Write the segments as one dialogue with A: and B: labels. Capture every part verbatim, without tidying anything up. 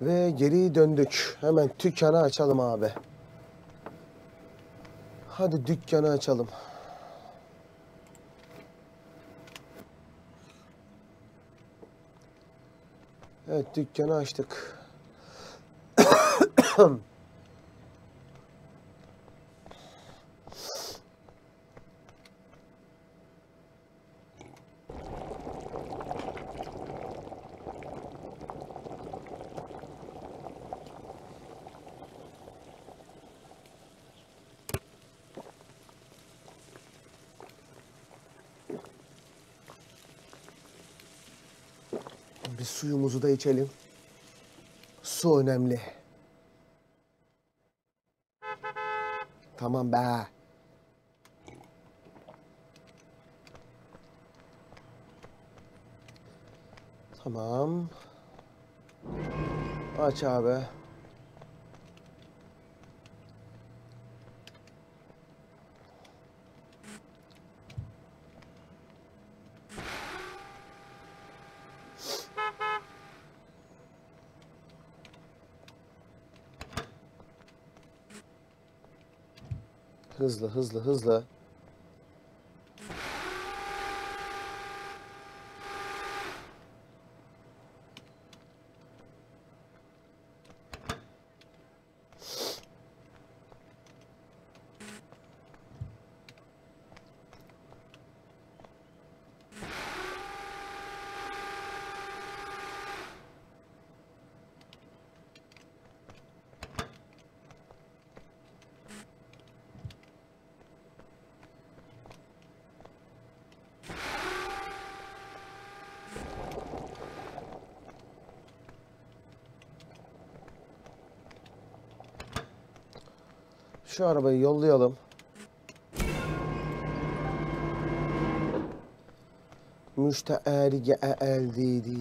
A: Ve geri döndük. Hemen dükkanı açalım abi. Hadi dükkanı açalım. Evet, dükkanı açtık. Bir suyumuzu da içelim. Su önemli. Tamam be. Tamam. Aç abi. Hızlı hızlı hızlı. Şu arabayı yollayalım. Müşteri geldi.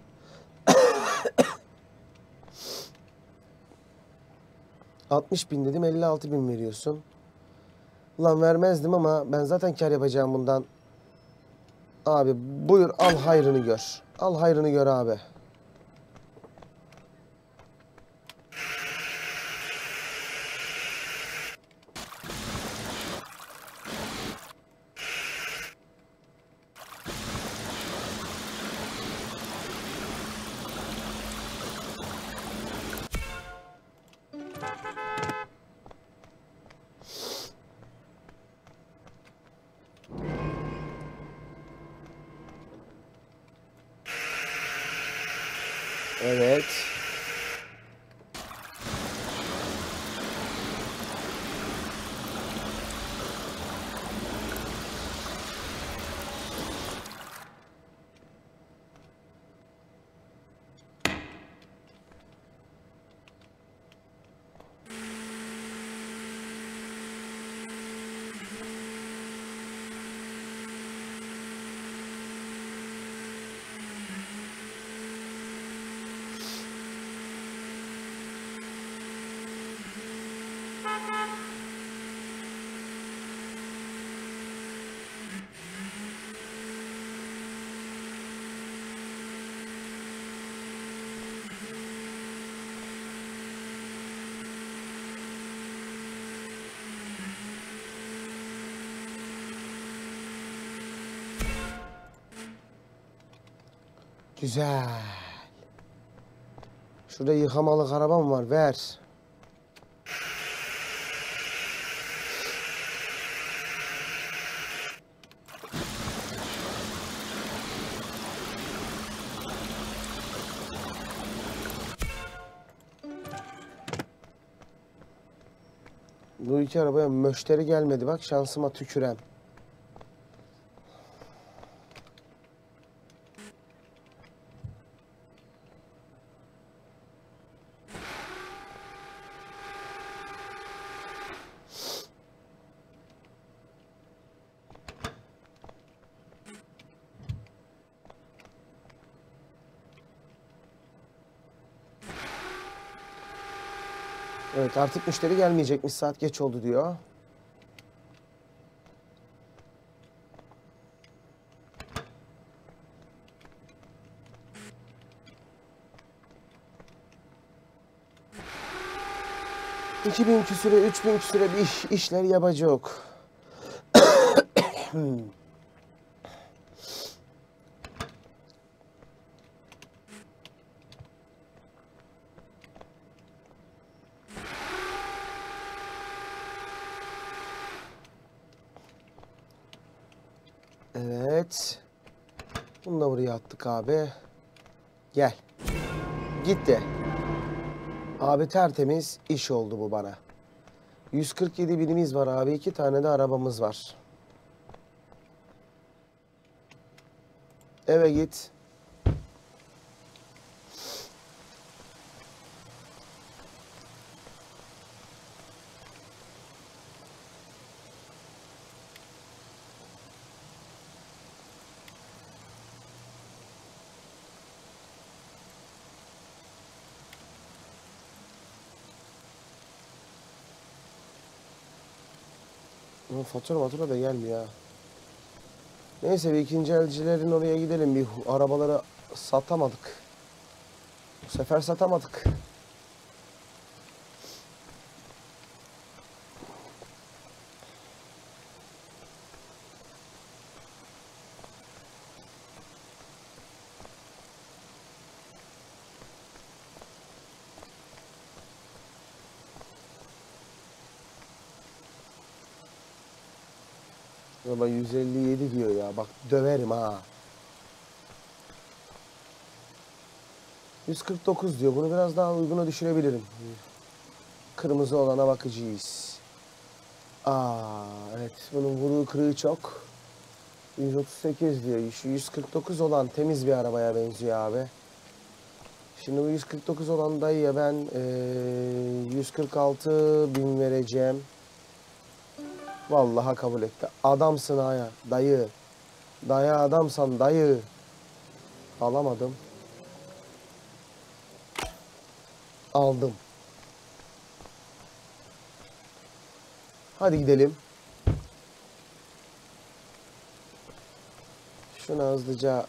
A: altmış bin dedim, elli altı bin veriyorsun. Ulan vermezdim ama ben zaten kar yapacağım bundan. Abi buyur, al hayrını gör. Al hayrını gör abi. Evet. Güzel. Şurada yıkamalık arabam var. Ver. Bu iki arabaya müşteri gelmedi. Bak şansıma tükürem. Evet, artık müşteri gelmeyecekmiş. Saat geç oldu diyor. iki bin küsüre, üç bin küsüre bir iş, işler yapacak. Evet. Bunu da buraya attık abi. Gel. Gitti. Abi tertemiz iş oldu bu bana. yüz kırk yedi binimiz var abi. İki tane de arabamız var. Eve git. Ama fatura matura da gelmiyor ha. Neyse bir ikinci elcilerin oraya gidelim. Bir arabaları satamadık. Bu sefer satamadık. Ama yüz elli yedi diyor ya. Bak döverim ha. yüz kırk dokuz diyor. Bunu biraz daha uyguna düşürebilirim. Kırmızı olana bakacağız. Aa, evet. Bunun vuruğu kırığı çok. yüz otuz sekiz diyor. Şu yüz kırk dokuz olan temiz bir arabaya benziyor abi. Şimdi bu yüz kırk dokuz olan dayıya ben ee, yüz kırk altı bin vereceğim. Vallahi kabul etti. Adamsın ha ya. Dayı. Dayı adamsan dayı. Alamadım. Aldım. Hadi gidelim. Şuna hızlıca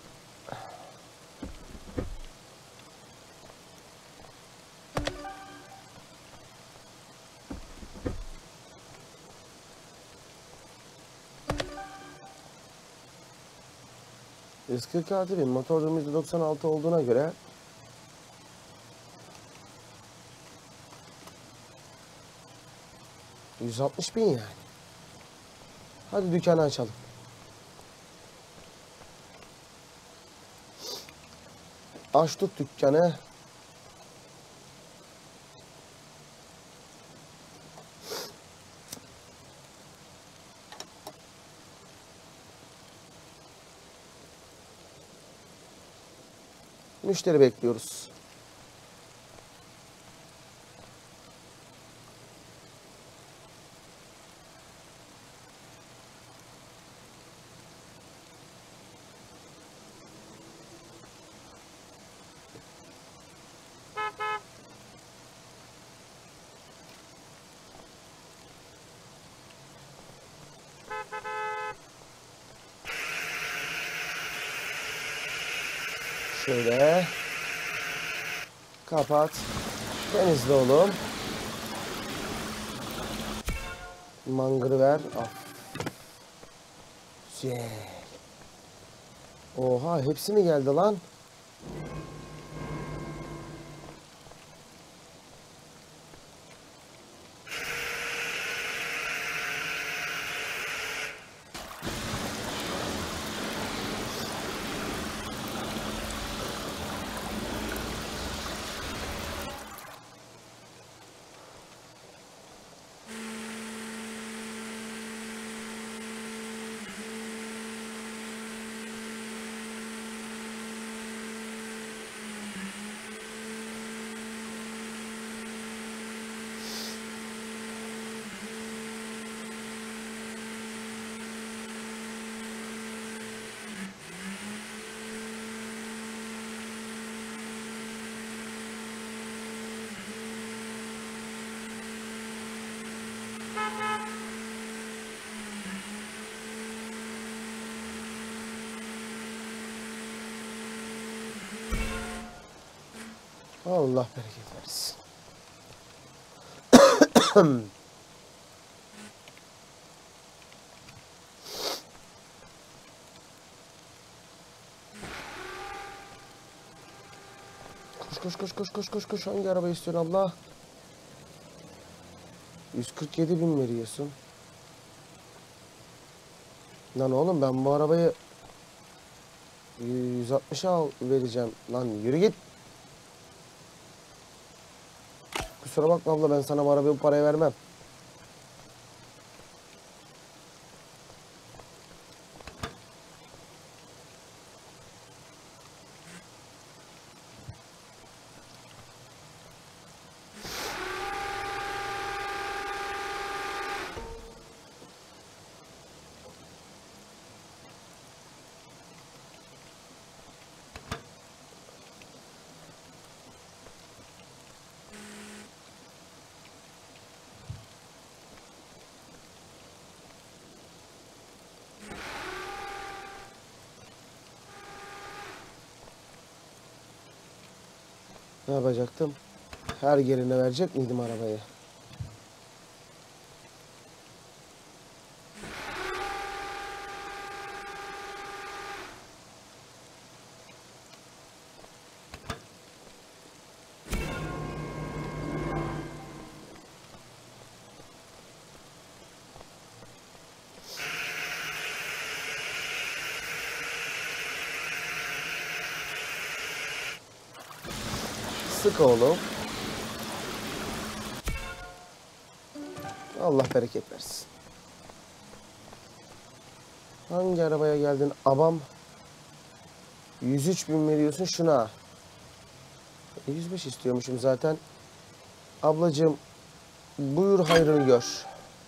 A: yüz kırk altı bin motor yüzde doksan altı olduğuna göre yüz altmış bin yani. Hadi dükkanı açalım. Açtık dükkanı. Müşteri bekliyoruz. Şöyle. Kapat. Temizle oğlum. Mangırı ver. Al. Güzel. Oha hepsi mi geldi lan? Allah bereket versin. Koş koş koş koş koş koş koş. Hangi araba istiyorsun abla? yüz kırk yedi bin veriyorsun. Lan oğlum ben bu arabayı yüz altmışa al vereceğim. Lan yürü git. Kusura bakma abla, ben sana bu arabaya bu parayı vermem. Ne yapacaktım? Her yerine verecek miydim arabayı? Sık oğlum. Allah bereket versin. Hangi arabaya geldin abam? yüz üç bin veriyorsun şuna. yüz beş istiyormuşum zaten. Ablacığım buyur hayrını gör.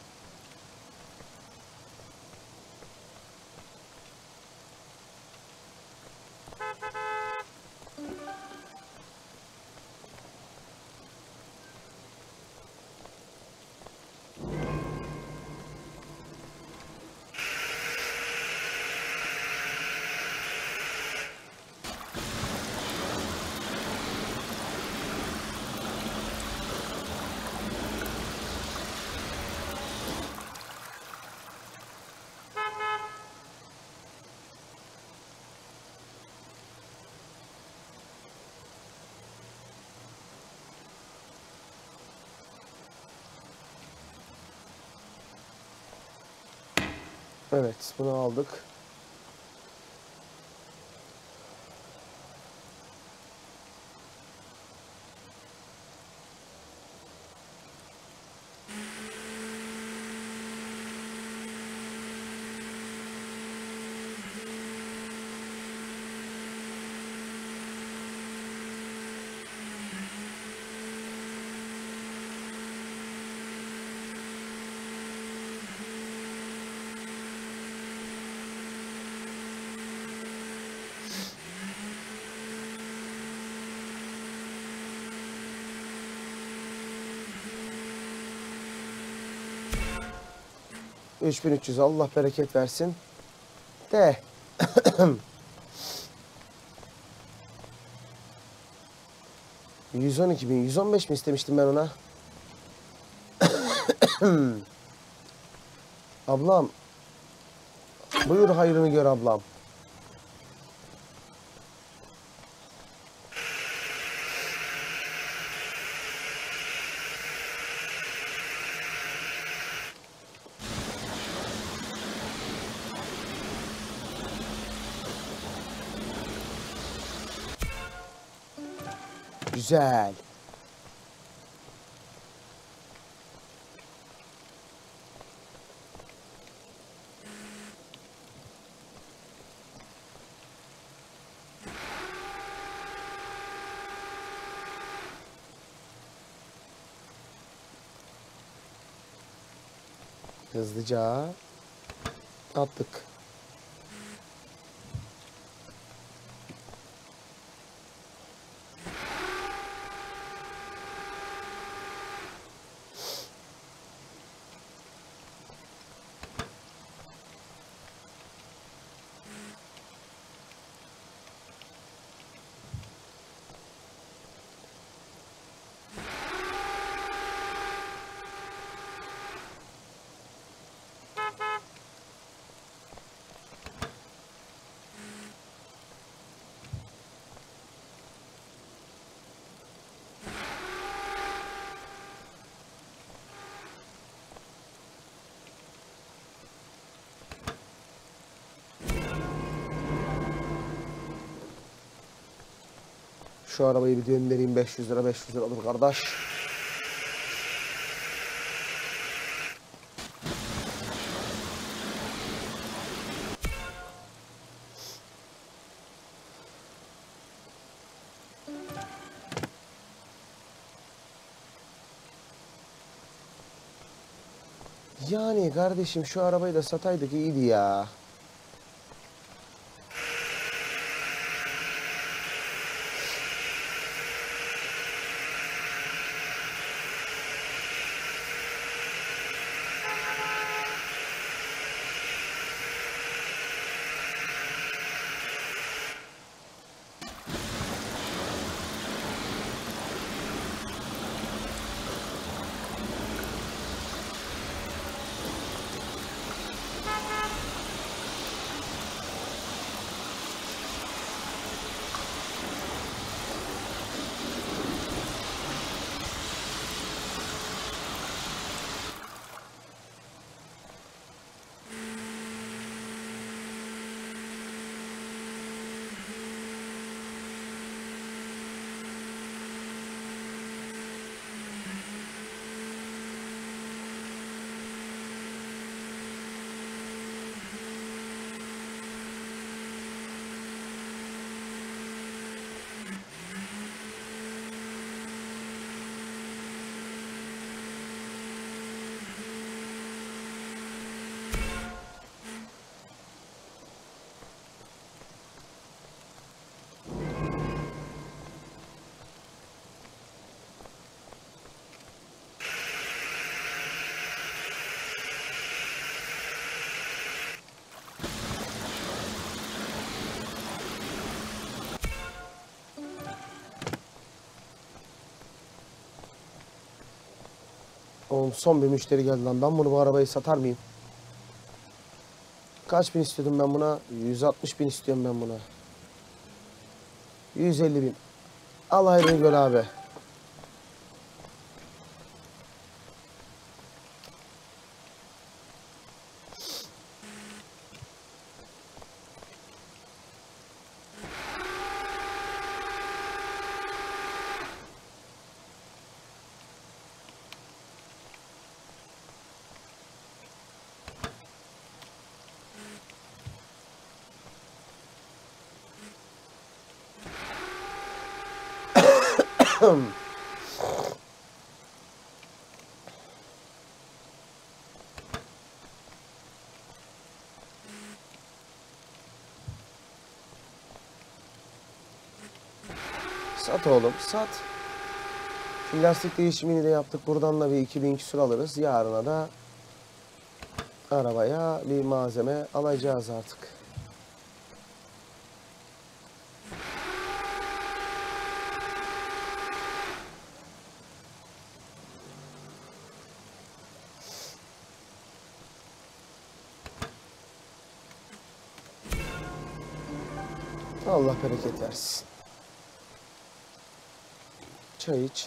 A: Evet, bunu aldık. üç bin üç yüz, Allah bereket versin. De. yüz on iki bin, yüz on beş mi istemiştim ben ona? Ablam. Buyur hayrını gör ablam. Güzel. Hızlıca attık. Şu arabayı bir döndüreyim, beş yüz lira beş yüz lira olur kardeş. Yani kardeşim şu arabayı da sataydık iyiydi ya. Oğlum son bir müşteri geldi lan. Ben bunu bu arabayı satar mıyım? Kaç bin istiyordum ben buna? yüz altmış bin istiyorum ben buna. yüz elli bin. Al hayrını gör abi. Sat oğlum sat. Şimdi lastik değişimini de yaptık. Buradan da bir iki bin küsur alırız. Yarına da arabaya bir malzeme alacağız artık. Allah bereket versin. Çay iç.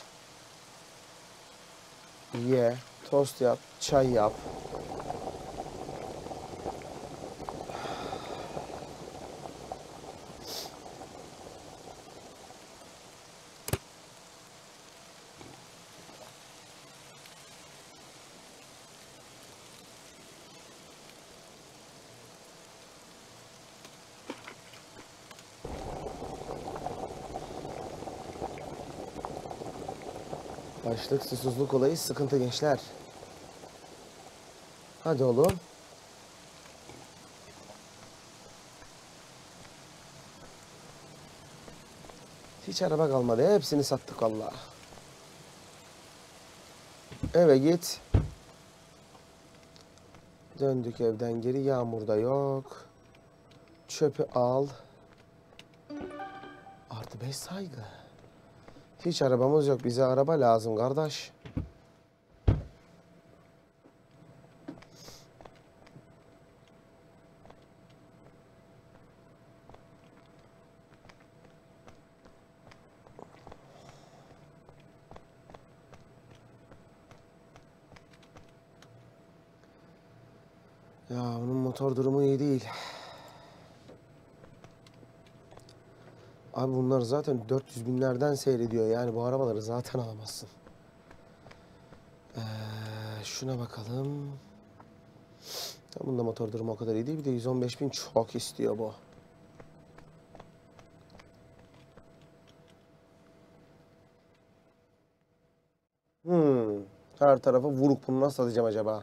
A: Ye. Tost yap. Çay yap. Başlık susuzluk olayı sıkıntı gençler. Hadi oğlum. Hiç araba kalmadı. Hepsini sattık vallahi. Eve git. Döndük evden geri. Yağmur da yok. Çöpü al. Artı beş saygı. Hiç arabamız yok. Bize araba lazım kardeş. Ya bunun motor durumu iyi değil. Abi bunlar zaten dört yüz binlerden seyrediyor. Yani bu arabaları zaten alamazsın. Ee, şuna bakalım. Bunda motor durumu o kadar iyi değil. Bir de yüz on beş bin çok istiyor bu. Hmm. Her tarafa vuruk, bunu nasıl satacağım acaba?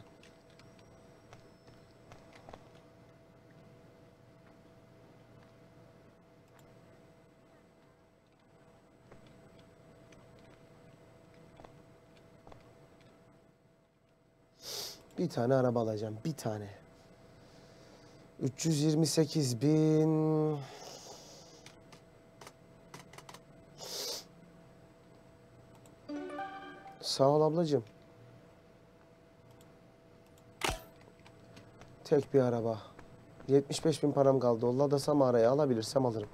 A: Bir tane araba alacağım. Bir tane. üç yüz yirmi sekiz bin. Sağ ol ablacığım. Tek bir araba. yetmiş beş bin param kaldı. Allah da Samara'yı alabilirsem alırım.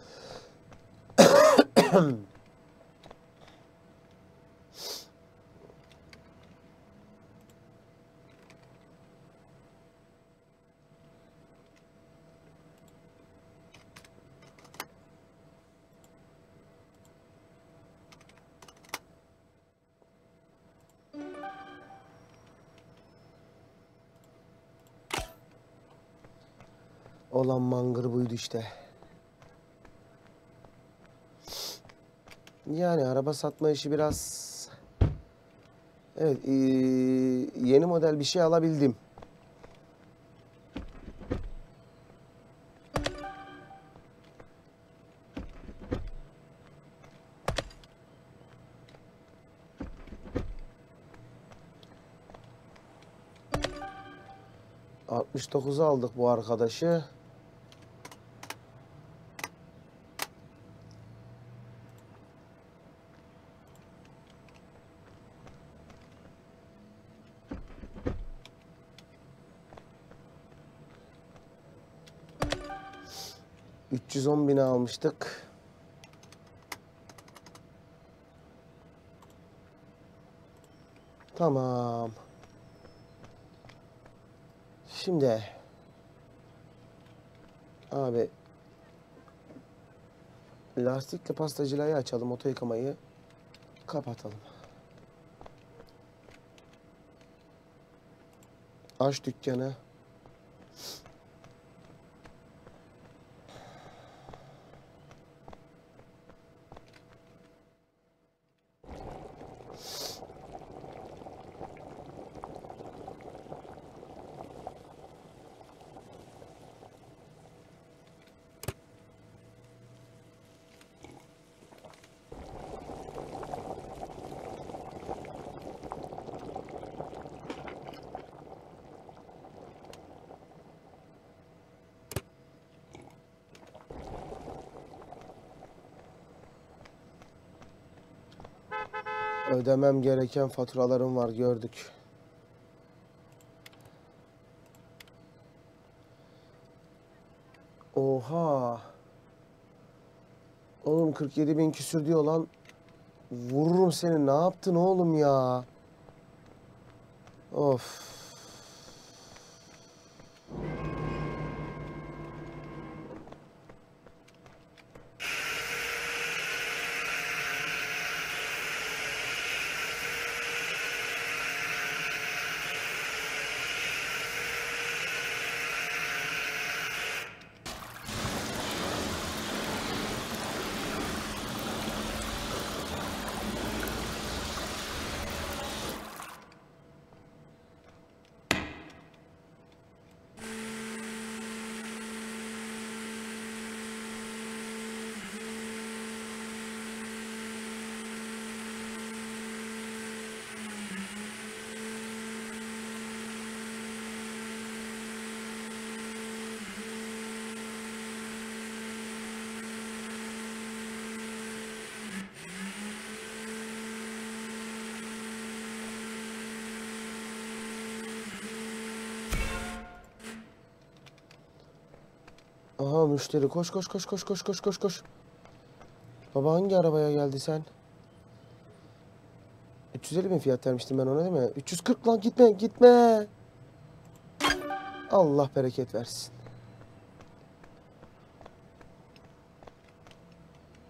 A: Olan mangır buydu işte. Yani araba satma işi biraz... Evet, ee, yeni model bir şey alabildim. altmış dokuza aldık bu arkadaşı. üç yüz on bine almıştık. Tamam. Şimdi abi lastikle pastacılayı açalım, oto yıkamayı kapatalım. Aç dükkanı. Ödemem gereken faturalarım var, gördük. Oha. Oğlum kırk yedi bin küsür diyor lan. Vururum seni. Ne yaptın oğlum ya? Of. Aha müşteri, koş koş koş koş koş koş koş koş. Baba hangi arabaya geldi sen? üç yüz elli bin fiyat vermiştim ben ona değil mi? üç yüz kırk lan, gitme gitme. Allah bereket versin.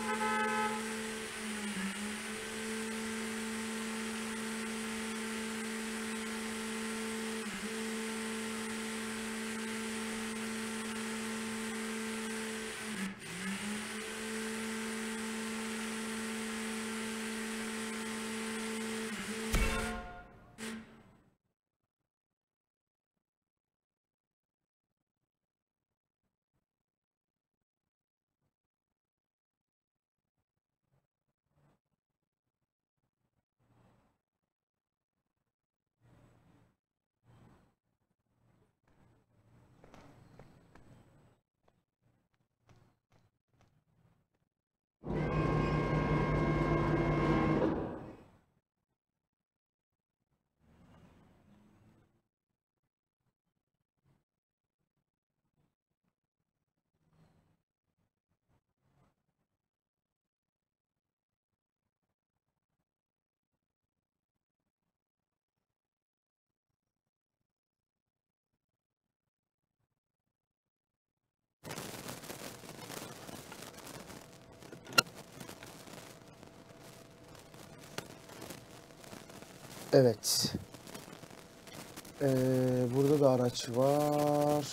A: Evet. Ee, burada da araç var.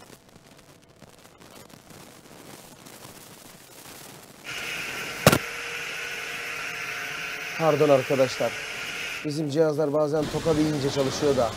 A: Pardon arkadaşlar. Bizim cihazlar bazen toka deyince çalışıyor da.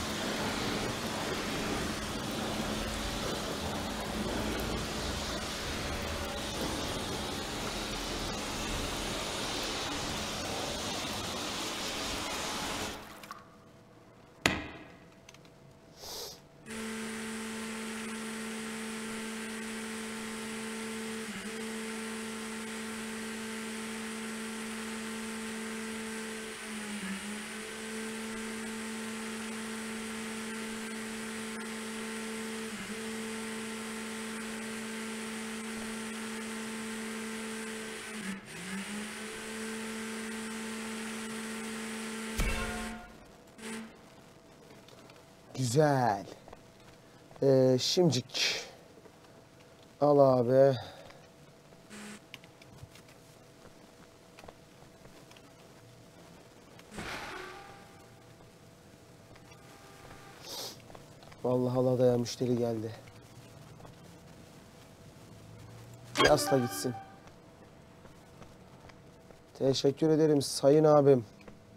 A: Güzel. Ee, şimdicik. Al abi. Vallahi Allah ya, müşteri geldi. Yasla gitsin. Teşekkür ederim sayın abim.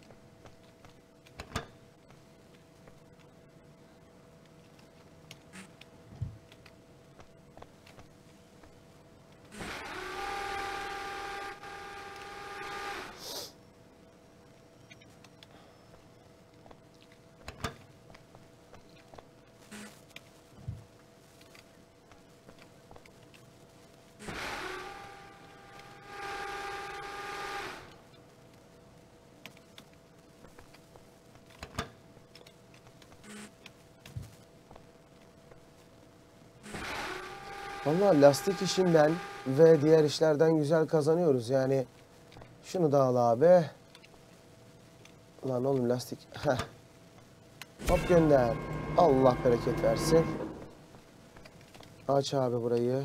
A: Vallahi lastik işinden ve diğer işlerden güzel kazanıyoruz. Yani şunu da al abi. Lan oğlum lastik. Heh. Hop gönder. Allah bereket versin. Aç abi burayı.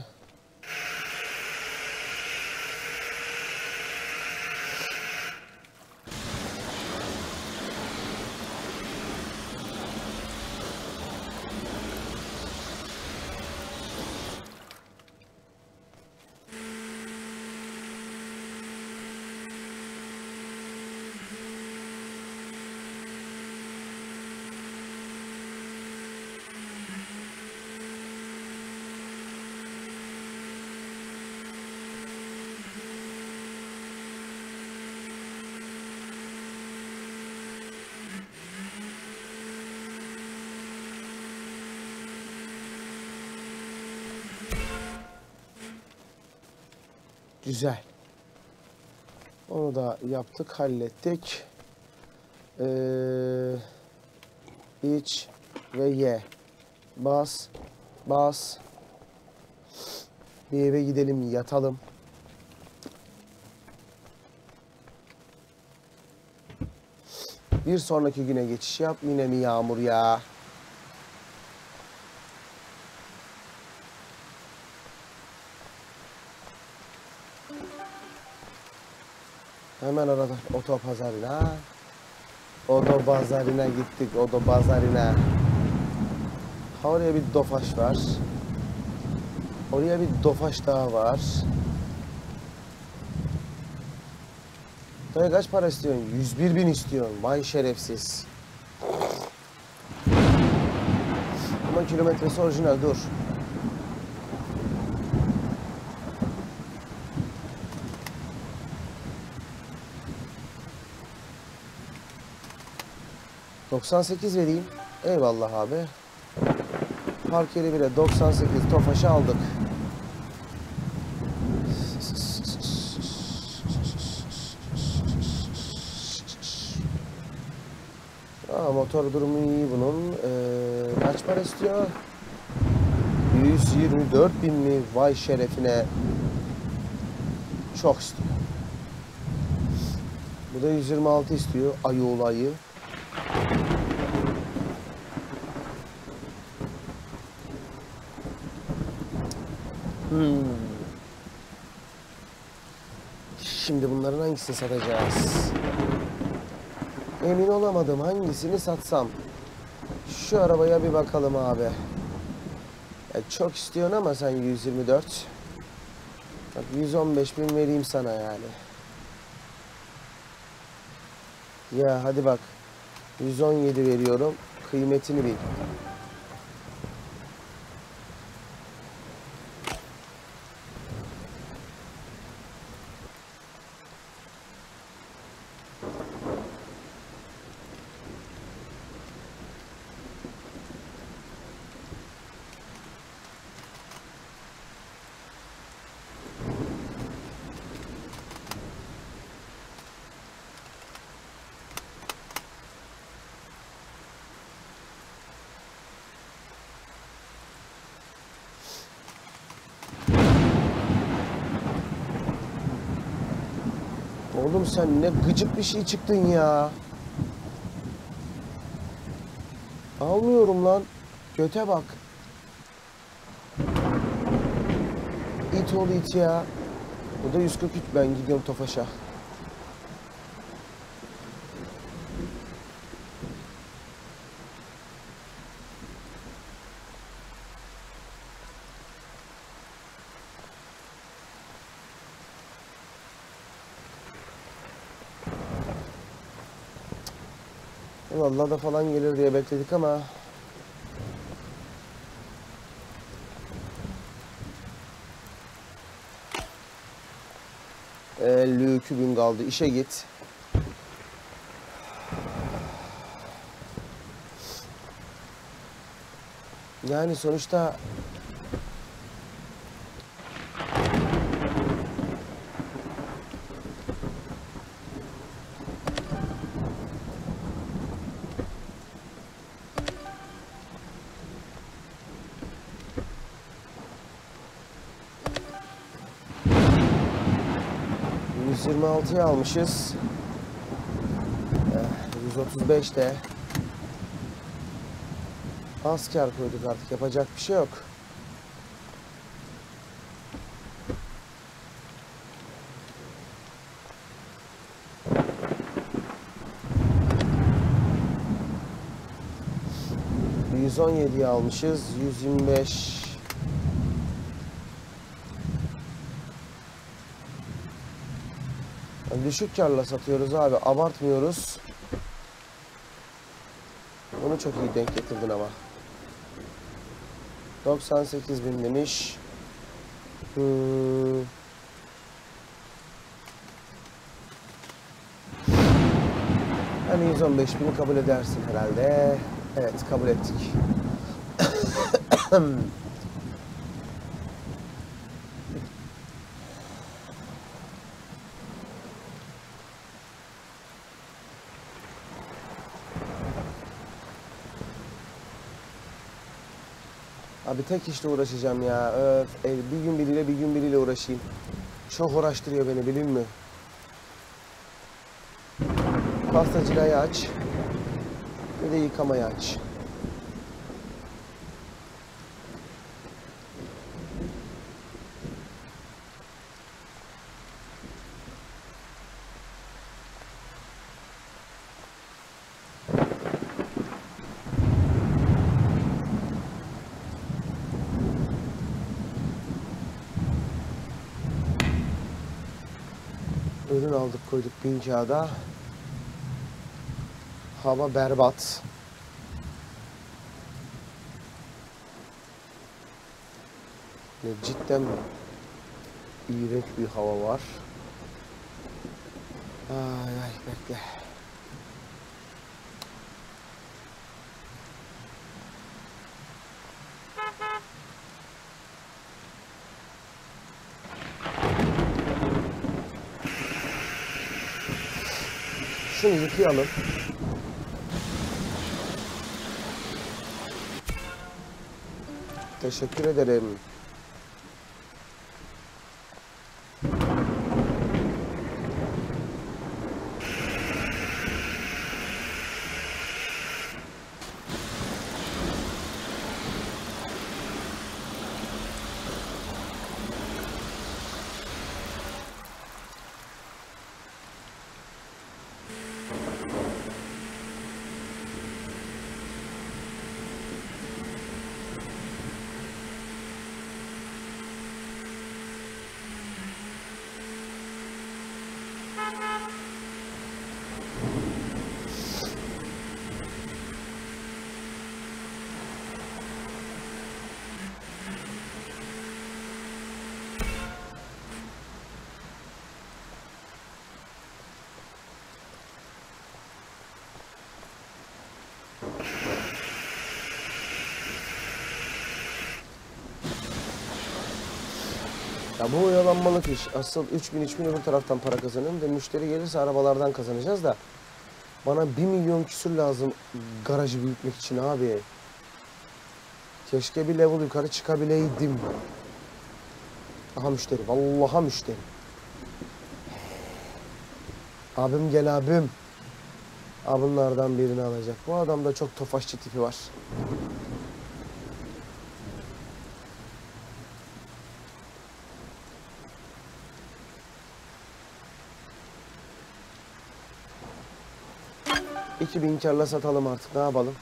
A: Güzel. Onu da yaptık, hallettik. Ee, iç ve ye. Bas, bas. Bir eve gidelim, yatalım. Bir sonraki güne geçiş yap. Yine mi yağmur ya? Hemen arada otopazarına. Otopazarına gittik. Otopazarına. Oraya bir Tofaş var. Oraya bir Tofaş daha var. Dayı kaç para istiyorsun? yüz bir bin istiyorsun. Vay şerefsiz. Ama kilometresi orijinal, dur. doksan sekiz vereyim. Eyvallah abi. Park yeri bile doksan sekiz Tofaş'ı aldık. Aa, motor durumu iyi bunun. Ee, kaç para istiyor? yüz yirmi dört bin mi? Vay şerefine. Çok istiyor. Bu da yüz yirmi altı istiyor. Ayı olayı. Hmm. Şimdi bunların hangisini satacağız? Emin olamadım hangisini satsam. Şu arabaya bir bakalım abi. Ya çok istiyorsun ama sen yüz yirmi dört. Bak yüz on beş bin vereyim sana yani. Ya hadi bak. yüz on yedi veriyorum. Kıymetini bil. Oğlum sen ne gıcık bir şey çıktın ya. Almıyorum lan. Göte bak. İt oğlu it ya. Bu da yüz kırk üç, ben gidiyorum Tofaş'a. Vallahi da falan gelir diye bekledik ama elli iki bin kaldı. İşe git. Yani sonuçta yüz yirmi altıya almışız. yüz otuz beşte az kar koyduk, artık yapacak bir şey yok. yüz on yediye almışız. yüz yirmi beş. Yani düşük karla satıyoruz abi. Abartmıyoruz. Bunu çok iyi denk getirdin ama. doksan sekiz bin demiş. Hmm. Yani yüz on beş bini kabul edersin herhalde. Evet, kabul ettik. Abi tek işle uğraşacağım ya. Öf, bir gün biriyle bir gün biriyle uğraşayım. Çok uğraştırıyor beni, bilin mi? Pastacılayı aç. Bir de yıkamayı aç. ürün aldık koyduk bin kağıda. Hava berbat. Ne cidden iğrenç bir hava var. Ay ay bekle. Şunu yıkayalım. Teşekkür ederim. Ya bu oyalanmalık iş. Asıl üç bin üç bin öbür taraftan para kazanıyorum da müşteri gelirse arabalardan kazanacağız da. Bana bir milyon küsür lazım garajı büyütmek için abi. Keşke bir level yukarı çıkabileydim. Aha müşteri. Vallahi müşteri. Abim gel abim. Abimlerden birini alacak. Bu adamda çok tofaşçı tipi var. iki bin karla satalım artık. Ne yapalım?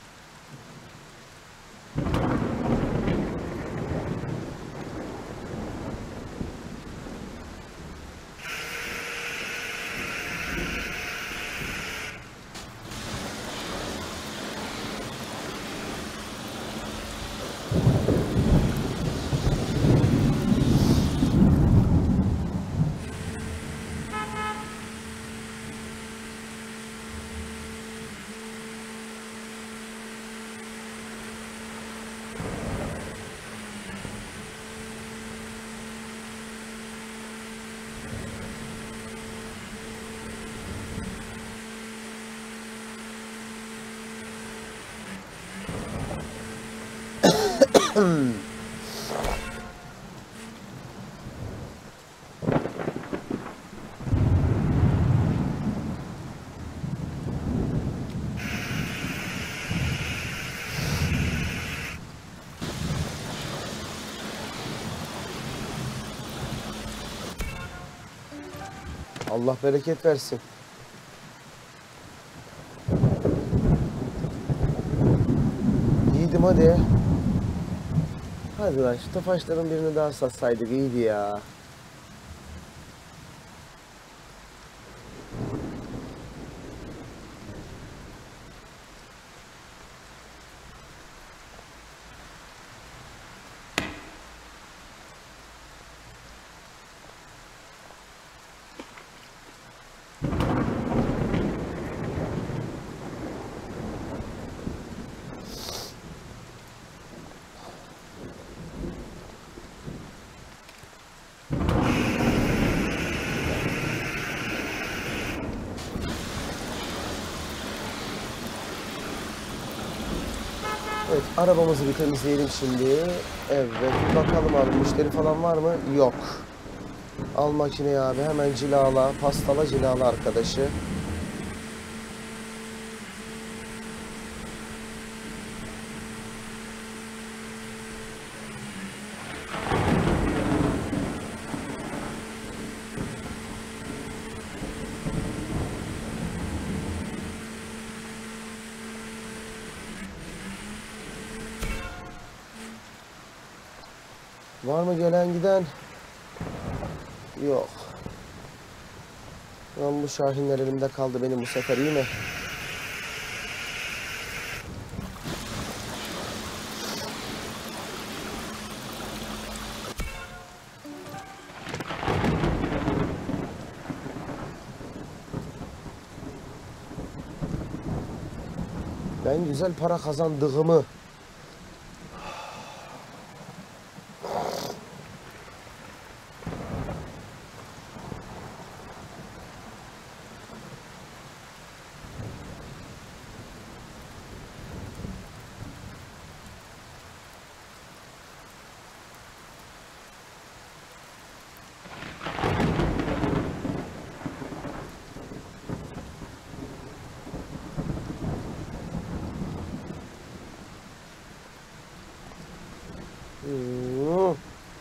A: Allah bereket versin. Yiğidim hadi. Hadi lan şu tofaşların birini daha satsaydık iyiydi ya. Evet, arabamızı bir temizleyelim şimdi. Evet, bakalım abi müşteri falan var mı? Yok. Al makineyi abi, hemen cilala, pastala cilala arkadaşı. Var mı gelen giden? Yok. Lan bu şahinler elimde kaldı benim bu sefer, iyi mi? Ben güzel para kazandığımı Hmm.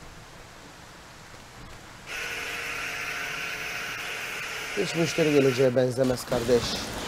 A: Hiç müşteri geleceğe benzemez kardeş.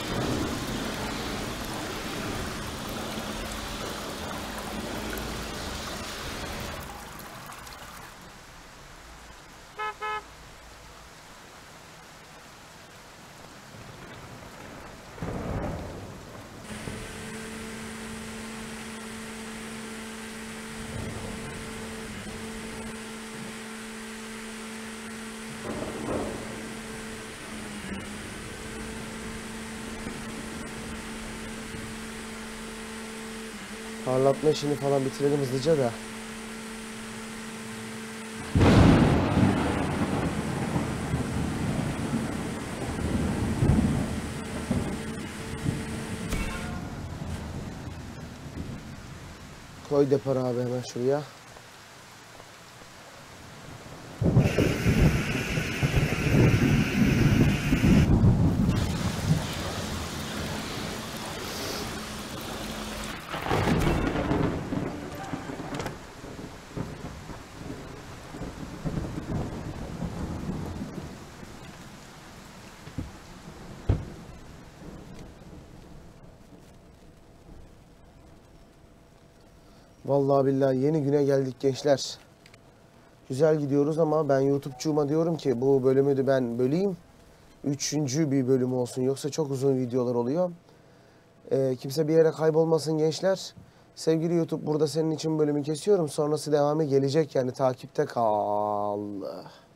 A: Parlatma işini falan bitirelim hızlıca da. Koy depar abi hemen şuraya. Vallahi billahi yeni güne geldik gençler. Güzel gidiyoruz ama ben YouTube'cuma diyorum ki bu bölümü de ben böleyim. Üçüncü bir bölüm olsun, yoksa çok uzun videolar oluyor. Ee, kimse bir yere kaybolmasın gençler. Sevgili YouTube, burada senin için bölümü kesiyorum. Sonrası devamı gelecek, yani takipte kal.